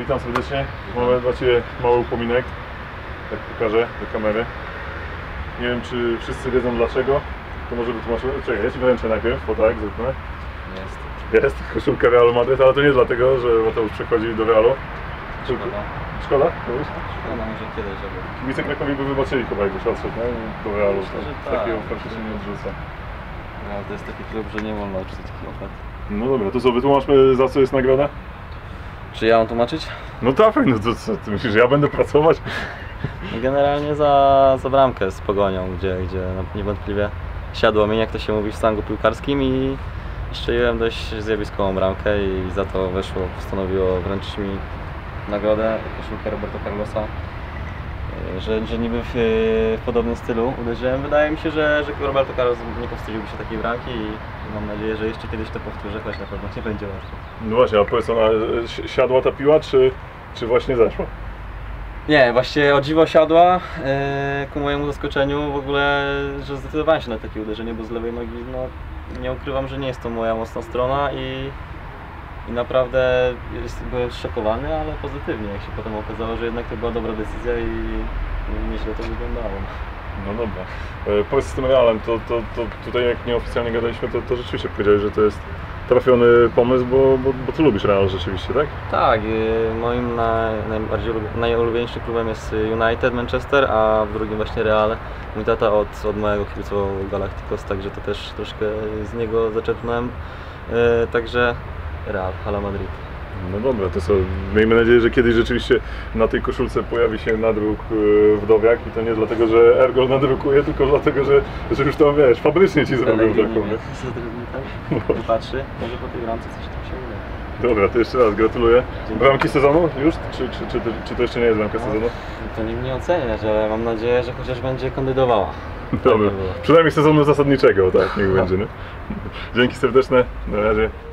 witam serdecznie. Mamy dla Ciebie mały upominek. Tak pokażę do kamery. Nie wiem, czy wszyscy wiedzą dlaczego. To może wytłumaczę. Czekaj, ja Ci wręczę najpierw, bo tak zróbmy. Jest koszulka Realu Madryt, ale to nie dlatego, że Mateusz przechodzi do Realu. Szkoda? Szkoda, może kiedyś, żeby... Kibice Krakowi by wybaczyli chyba, jakbyś odszedł, nie? Do Realu. Myślę, że tak. Takiego oferty się nie odrzuca. No, to jest taki klub, że nie wolno odrzucać takich ofert. No dobra, to co, wytłumaczmy, za co jest nagroda? Czy ja mam tłumaczyć? No tak, no to co, ty myślisz, że ja będę pracować? Generalnie za bramkę z Pogonią, gdzie niewątpliwie siadło mi, jak to się mówi w slangu piłkarskim, i strzeliłem dość zjawiskową bramkę i za to weszło, postanowiło wręczyć mi nagrodę, koszulkę Roberto Carlosa, że niby w podobnym stylu uderzyłem. Wydaje mi się, że Roberto Carlos nie powstydziłby się takiej bramki i mam nadzieję, że jeszcze kiedyś to powtórzę, choć na pewno nie będzie łatwo. No właśnie, a powiedz, ona siadła ta piła, czy właśnie zeszła? Nie, właściwie o dziwo siadła, ku mojemu zaskoczeniu w ogóle, że zdecydowałem się na takie uderzenie, bo z lewej nogi, no nie ukrywam, że nie jest to moja mocna strona i naprawdę byłem zszokowany, ale pozytywnie, jak się potem okazało, że jednak to była dobra decyzja i nieźle to wyglądało. No dobra. Powiedz z tym Realem, to tutaj jak nieoficjalnie gadaliśmy, to rzeczywiście powiedziałeś, że to jest trafiony pomysł, bo ty lubisz Real rzeczywiście, tak? Tak, moim najulubieńszym klubem jest United Manchester, a w drugim właśnie Real. Mój tata od małego kibicował Galacticos, także to też troszkę z niego zaczerpnąłem. Także Real, Hala Madrid. No dobra, to co, miejmy nadzieję, że kiedyś rzeczywiście na tej koszulce pojawi się nadruk Wdowiak i to nie dlatego, że Ergol nadrukuje, tylko dlatego, że już to, wiesz, fabrycznie ci zrobił taką, nie? Patrzy, może po tej bramce coś tam się uda. Dobra, to jeszcze raz gratuluję. Bramki sezonu już? Czy to jeszcze nie jest bramka sezonu? To nie oceniać, ale mam nadzieję, że chociaż będzie kandydowała. Dobra, przynajmniej sezonu zasadniczego, tak, niech będzie, nie? Dzięki serdeczne, na razie.